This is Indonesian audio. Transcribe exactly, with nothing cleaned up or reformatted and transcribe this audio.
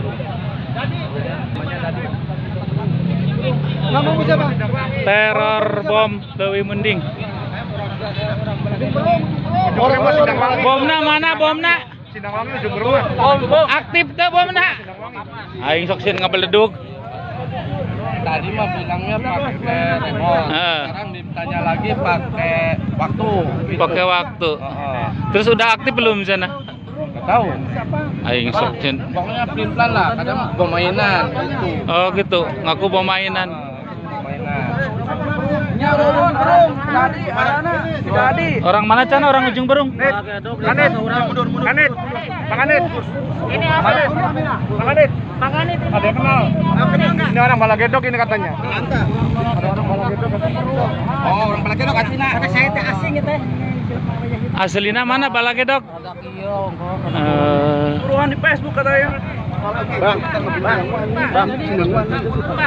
Teror bom Lewi Mending. Bomna mana bomna? Bom bom aktif teh bomna. Aing sok sieun ngabeledug. Tadi mah bilangnya pakai remote. Sekarang ditanya lagi pakai waktu. Gitu. Pakai waktu. Uh-huh. Terus udah aktif belum di sana? Nggak tahu. Aing sok sieun. Pokoknya pelin-pelan lah, kadang bom mainan gitu. Oh gitu, ngaku bom mainan. Nyarun, Berung, Jadi, mana? Jadi. Orang mana Cana? Orang Ujung Berung? Kanit, Kanit, Kanit. Ini apa? Kanit, Kanit. Ada yang kenal? Ini orang Balagedok ini katanya. Ada orang Balagedok katanya. Oh, orang Balagedok aslinya. Kata saya teh asing itu. Aslina mana Balagedok? Ada kiong. Eh, Buruan di Facebook katanya. Bang, bang, bang.